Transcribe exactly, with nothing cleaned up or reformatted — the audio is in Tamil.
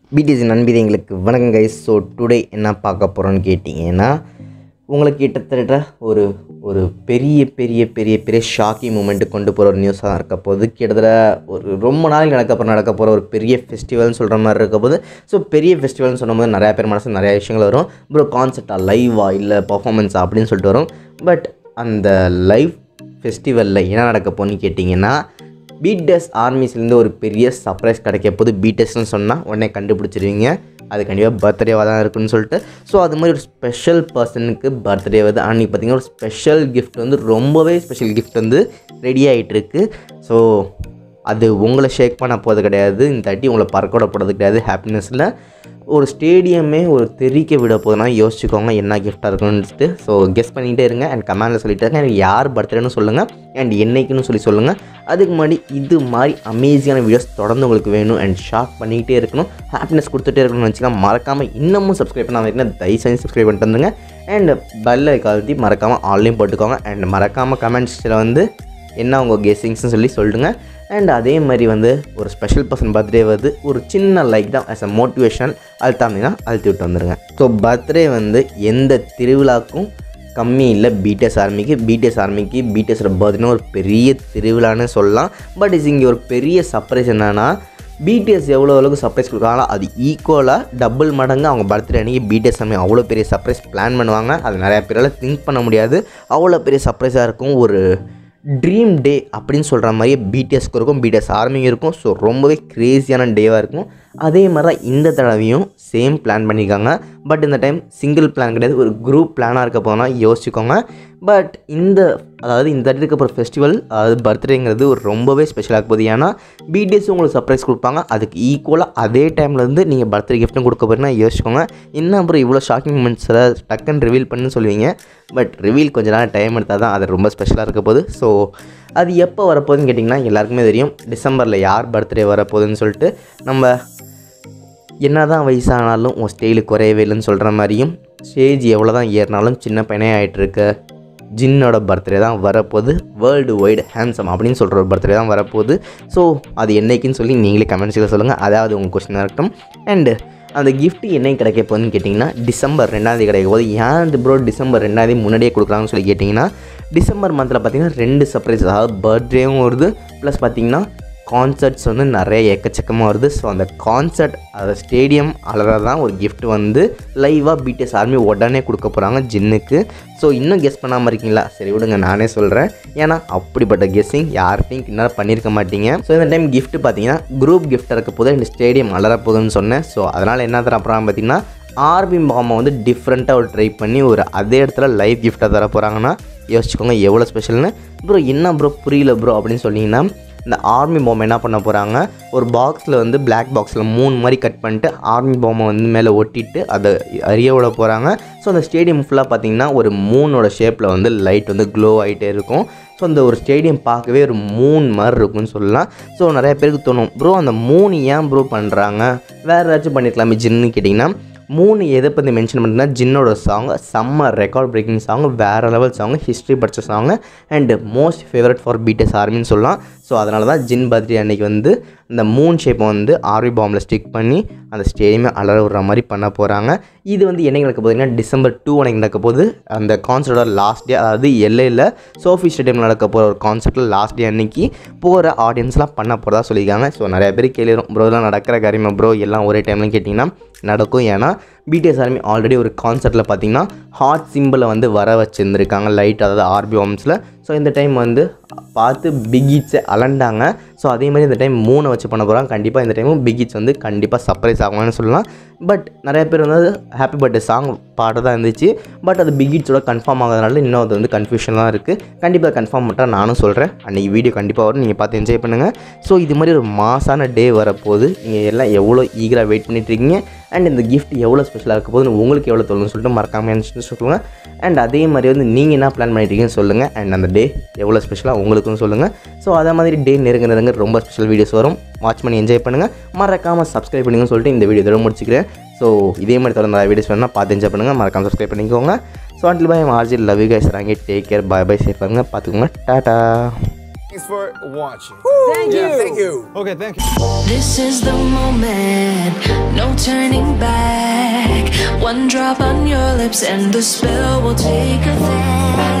பிடிஎஸ் நண்பர்களுக்கு வணக்கம் கைஸ். ஸோ டுடே என்ன பார்க்க போகிறோன்னு கேட்டிங்கன்னா, உங்களுக்கு கிட்டத்தட்ட ஒரு ஒரு பெரிய பெரிய பெரிய பெரிய ஷாக்கிங் மூமெண்ட்டு கொண்டு போகிற ஒரு நியூஸாக இருக்க போகுது. கிட்டத்தட்ட ஒரு ரொம்ப நாளைக்கு நடக்க போகிற நடக்க போகிற ஒரு பெரிய ஃபெஸ்டிவல்னு சொல்கிற மாதிரி இருக்க போது. ஸோ பெரிய ஃபெஸ்டிவல்னு சொல்லும்போது நிறையா பேர் மனசு நிறையா விஷயங்கள் வரும். ப்ரோ கான்செப்டாக லைவா இல்லை பர்ஃபார்மன்ஸா அப்படின்னு சொல்லிட்டு வரும். பட் அந்த லைவ் ஃபெஸ்டிவலில் என்ன நடக்க போகுதுன்னு கேட்டிங்கன்னா, பிடிஎஸ் ஆர்மிஸ்லேருந்து ஒரு பெரிய சர்ப்ரைஸ் கிடைக்க போது. பிடிஎஸ்ன்னு சொன்னால் உடனே கண்டுபிடிச்சிருவீங்க, அது கண்டிப்பாக பர்த்டேவாக தான் இருக்குன்னு சொல்லிட்டு. ஸோ அது மாதிரி ஒரு ஸ்பெஷல் பர்சனுக்கு பர்த்டே வருது. அன்றைக்கி பார்த்திங்கன்னா ஒரு ஸ்பெஷல் கிஃப்ட் வந்து ரொம்பவே ஸ்பெஷல் கிஃப்ட் வந்து ரெடி ஆகிட்டுருக்கு. ஸோ அது உங்களை ஷேக் பண்ண போகிறது கிடையாது, இந்த தாட்டி உங்களை பறக்க விட போகிறது கிடையாது. ஹாப்பினஸில் ஒரு ஸ்டேடியமே ஒரு தெரிக்க விட போதுனா யோசிச்சுக்கோங்க என்ன கிஃப்டாக இருக்குன்ட்டு. ஸோ கெஸ் பண்ணிகிட்டே இருங்க அண்ட் கமெண்டில் சொல்லிட்டு இருங்க. எனக்கு யார் பர்த்டேன்னு சொல்லுங்கள் அண்ட் என்னைக்குன்னு சொல்லி சொல்லுங்கள். அதுக்கு முன்னாடி இது மாதிரி அமேசிங்கான வீடியோஸ் தொடர்ந்து உங்களுக்கு வேணும் அண்ட் ஷாக் பண்ணிக்கிட்டே இருக்கணும், ஹாப்பினஸ் கொடுத்துட்டே இருக்கணும்னு வச்சுக்கலாம். மறக்காமல் இன்னமும் சப்ஸ்கிரைப் பண்ணாமல் இருக்கீங்கன்னா தயவு செஞ்சு சப்ஸ்கிரைப் பண்ணிட்டு வந்துங்க. அண்ட் பெல் ஐக்கானத்தி மறக்காமல் ஆன்லைன் போட்டுக்கோங்க. அண்ட் மறக்காமல் கமெண்ட்ஸில் வந்து என்ன உங்கள் கெஸ்ஸிங்ஸ்னு சொல்லி சொல்லுங்கள். அண்ட் அதே மாதிரி வந்து ஒரு ஸ்பெஷல் பர்சன் பர்த்டே வந்து ஒரு சின்ன லைக் தான் ஆஸ் அ மோட்டிவேஷனல் அழுத்தாமினா அழுத்தி விட்டு வந்துடுங்க. ஸோ பர்த்டே வந்து எந்த திருவிழாக்கும் கம்மி இல்லை பிடிஎஸ் ஆர்மிக்கு. பிடிஎஸ் ஆர்மிக்கு பிடிஎஸோட பர்த்டேன்னு ஒரு பெரிய திருவிழான்னு சொல்லலாம். பட் இது இங்கே ஒரு பெரிய சர்ப்ரைஸ் என்னென்னா, பிடிஎஸ் எவ்வளோ அளவுக்கு சர்ப்ரைஸ் கொடுக்குறாங்களோ அது ஈக்குவலாக டபுள் மடங்கு அவங்க பர்த்டே அன்றைக்கி பிடிஎஸ் ஆர்மி அவ்வளோ பெரிய சர்ப்ரைஸ் பிளான் பண்ணுவாங்க. அது நிறையா பேரால் திங்க் பண்ண முடியாது, அவ்வளோ பெரிய சர்ப்ரைஸாக இருக்கும். ஒரு ட்ரீம் டே அப்படின்னு சொல்கிற மாதிரியே பிடிஎஸ்க்கு இருக்கும், பிடிஎஸ் ஆர்மியும் இருக்கும். ஸோ ரொம்பவே க்ரேஸியான டேவாக இருக்கும். அதே மாதிரி தான் இந்த தடவையும் சேம் பிளான் பண்ணியிருக்காங்க. பட் இந்த டைம் சிங்கிள் பிளான் கிடையாது, ஒரு குரூப் பிளானாக இருக்க போனால் யோசிச்சுக்கோங்க. பட் இந்த அதாவது இந்த இருக்க போகிற ஃபெஸ்டிவல் அதாவது பர்த்டேங்கிறது ஒரு ரொம்பவே ஸ்பெஷலாக போகுது. ஏன்னா பிடிஎஸ் உங்களுக்கு சர்ப்ரைஸ் கொடுப்பாங்க, அதுக்கு ஈக்குவலாக அதே டைம்லேருந்து நீங்கள் பர்த்டே கிஃப்ட்டும் கொடுக்க போகிறீங்கன்னா யோசிச்சுக்கோங்க. என்ன அப்புறம் இவ்வளோ ஷாக்கிங் மூமெண்ட்ஸை டக்குன்னு ரிவீல் பண்ணுன்னு சொல்லுவீங்க. பட் ரிவீல் கொஞ்சம் நேரம் டைம் எடுத்தால் தான் அது ரொம்ப ஸ்பெஷலாக இருக்க போகுது. ஸோ அது எப்போ வரப்போகுதுன்னு கேட்டிங்கன்னா, எல்லாருக்குமே தெரியும் டிசம்பரில் யார் பர்த்டே வரப்போகுதுன்னு சொல்லிட்டு. நம்ம என்ன தான் வயசானாலும் உன் ஸ்டைலு குறையவே இல்லைன்னு சொல்கிற மாதிரியும், ஸ்டேஜ் எவ்வளோ தான் ஏறினாலும் சின்ன பையனே ஆகிட்டுருக்க ஜின்னோட பர்த்டே தான் வரப்போகுது. வேர்ல்டு வைடு ஹேண்ட்ஸம் அப்படின்னு சொல்கிற ஒரு பர்த்டே தான் வரப்போகுது. ஸோ அது என்னைக்குன்னு சொல்லி நீங்களே கமெண்ட்ஸில் சொல்லுங்கள், அதாவது உங்கள் கொஸ்டினாக இருக்கட்டும். அண்டு அந்த கிஃப்ட்டு என்னைக்கு கிடைக்க போகுதுன்னு கேட்டிங்கன்னா, டிசம்பர் ரெண்டாந்தேதி கிடைக்க போகுது. ஏன் இந்த ப்ரோ டிசம்பர் ரெண்டாந்தேதி முன்னாடியே கொடுக்குறாங்கன்னு சொல்லி கேட்டிங்கன்னா, டிசம்பர் மந்தில் பார்த்திங்கன்னா ரெண்டு சர்ப்ரைஸ், அதாவது பர்த்டேவும் வருது ப்ளஸ் பார்த்திங்கன்னா கான்சர்ட்ஸ் வந்து நிறைய எக்கச்சக்கமாக வருது. ஸோ அந்த கான்சர்ட் அதை ஸ்டேடியம் அலராக தான் ஒரு கிஃப்ட் வந்து லைவாக பிடிஎஸ் ஆர்மி உடனே கொடுக்க போகிறாங்க ஜின்னுக்கு. ஸோ இன்னும் கெஸ் பண்ணாமல் இருக்கீங்களா? சரி விடுங்க, நானே சொல்கிறேன். ஏன்னா அப்படிப்பட்ட கெஸ்ஸிங் யார்கிட்டையும் இன்னும் பண்ணியிருக்க மாட்டீங்க. ஸோ இந்த டைம் கிஃப்ட் பார்த்தீங்கன்னா குரூப் கிஃப்டாக இருக்க போது இந்த ஸ்டேடியம் அலர போகுதுன்னு சொன்னேன். ஸோ அதனால் என்ன தர அப்புறம் பார்த்தீங்கன்னா, ஆர்மி பாமை வந்து டிஃப்ரெண்ட்டாக ஒரு ட்ரை பண்ணி ஒரு அதே இடத்துல லைவ் கிஃப்டாக தர போகிறாங்கன்னா யோசிச்சுக்கோங்க எவ்வளோ ஸ்பெஷல்னு. ப்ரோ என்ன ப்ரோ புரியல ப்ரோ அப்படின்னு சொன்னீங்கன்னா, இந்த ஆர்மி பாம்பை என்ன பண்ண போகிறாங்க, ஒரு பாக்ஸில் வந்து பிளாக் பாக்ஸில் மூணு மாதிரி கட் பண்ணிட்டு ஆர்மி பாம்பை வந்து மேலே ஒட்டிட்டு அதை அறிய விட போகிறாங்க. ஸோ அந்த ஸ்டேடியம் ஃபுல்லாக பார்த்திங்கன்னா ஒரு மூனோட ஷேப்பில் வந்து லைட் வந்து க்ளோ ஆகிட்டே இருக்கும். ஸோ அந்த ஒரு ஸ்டேடியம் பார்க்கவே ஒரு மூன் மாதிரி இருக்குன்னு சொல்லலாம். ஸோ நிறைய பேருக்கு தோணும், ப்ரோ அந்த மூணு ஏன் ப்ரோ பண்ணுறாங்க, வேறு ஏதாச்சும் பண்ணியிருக்கலாமே ஜின்னு கேட்டிங்கன்னா, மூணு எதை பற்றி மென்ஷன் பண்ணிங்கன்னா, ஜின்னோட சாங் செம்ம ரெக்கார்ட் பிரேக்கிங் சாங், வேறு லெவல் சாங், ஹிஸ்ட்ரி படித்த song and most favourite for BTS ஆர்மின்னு சொல்லலாம். ஸோ அதனால தான் ஜின் பர்த்டே அன்றைக்கி வந்து இந்த மூன் ஷேப்பை வந்து ஆர்மி பாம்பில் ஸ்டிக் பண்ணி அந்த ஸ்டேடியமே அலற விடுற மாதிரி பண்ண போகிறாங்க. இது வந்து என்னைக்கு நடக்க போகுதுன்னா, டிசம்பர் டூ அன்றைக்கி நடக்க போகுது. அந்த கான்சர்ட்டோட லாஸ்ட் டே, அதாவது எல்ஏயில் சோஃபி ஸ்டேடியம் நடக்க போகிற ஒரு கான்சர்ட்டில் லாஸ்ட் டே அன்றைக்கி போகிற ஆடியன்ஸ்லாம் பண்ண போகிறதா சொல்லியிருக்காங்க. ஸோ நிறைய பேர் கேள்விடும், ப்ரோ எல்லாம் நடக்கிற காரியமா ப்ரோ எல்லாம் ஒரே டைம்னு கேட்டிங்கன்னா நடக்கும். ஏன்னா பிடிஎஸ் ஆர்மி ஆல்ரெடி ஒரு கான்சர்ட்டில் பார்த்திங்கன்னா ஹார்ட் சிம்பிளை வந்து வர வச்சுருந்துருக்காங்க லைட், அதாவது ஆர்பி ஹோம்ஸில். ஸோ இந்த டைம் வந்து பார்த்து பிக் ஹிட்ஸை அலண்டாங்க. ஸோ அதே மாதிரி இந்த டைம் மூணை வச்சு பண்ண போகிறாங்க. கண்டிப்பாக இந்த டைமும் பிக் ஹிட்ஸ் வந்து கண்டிப்பாக சர்ப்ரைஸ் ஆகும்னு சொல்லலாம். பட் நிறைய பேர் வந்து ஹாப்பி பர்த்டே சாங் பாட தான் இருந்துச்சு. பட் அது பிக் ஹிட்ஸோட கன்ஃபார்ம் ஆகிறதுனால இன்னும் அது வந்து கன்ஃபியூஷன் தான் இருக்குது. கண்டிப்பாக கன்ஃபார்ம் பண்ணிட்டா நானும் சொல்கிறேன், அன்றைக்கி வீடியோ கண்டிப்பாக வரும், நீங்கள் பார்த்து என்ஜாய் பண்ணுங்கள். ஸோ இது மாதிரி ஒரு மாசான டே வரப்போகுது. நீங்கள் எல்லாம் எவ்வளோ ஈகராக வெயிட் பண்ணிட்டுருக்கீங்க அண்ட் இந்த கிஃப்ட் எவ்வளோ ஸ்பெஷலாக இருக்க போது உங்களுக்கு எவ்வளோ தோணுன்னு சொல்லிட்டு மறக்காமல் சொல்லுங்கள். அண்ட் அதே மாதிரி வந்து நீங்கள் என்ன பிளான் பண்ணிட்டீங்கன்னு சொல்லுங்கள். அண்ட் அந்த டே எவ்வளோ ஸ்பெஷலாக உங்களுக்குன்னு சொல்லுங்கள். ஸோ அதே மாதிரி டே நெருங்க நெருங்க ரொம்ப ஸ்பெஷல் வீடியோஸ் வரும், வாட்ச் பண்ணி என்ஜாய் பண்ணுங்கள். மறக்காமல் சப்ஸ்கிரைப் பண்ணுங்கன்னு சொல்லிட்டு இந்த வீடியோ இதோட முடிச்சுக்கிறேன். ஸோ இதே மாதிரி தொடர்ந்து நிறைய வீடியோஸ் வேணும்னா பார்த்து என்ஜாய் பண்ணுங்கள், மறக்காமல் சப்ஸ்கிரைப் பண்ணிக்கோங்க. So until bye RG love you guys, ராங்கி take care, bye bye, safe பண்ணுங்கள், பார்த்துக்கோங்க, Tata. Thanks for watching. Thank Yeah, you. thank you. Okay, thank you. This is the moment. No drop on your lips and the spell will take effect.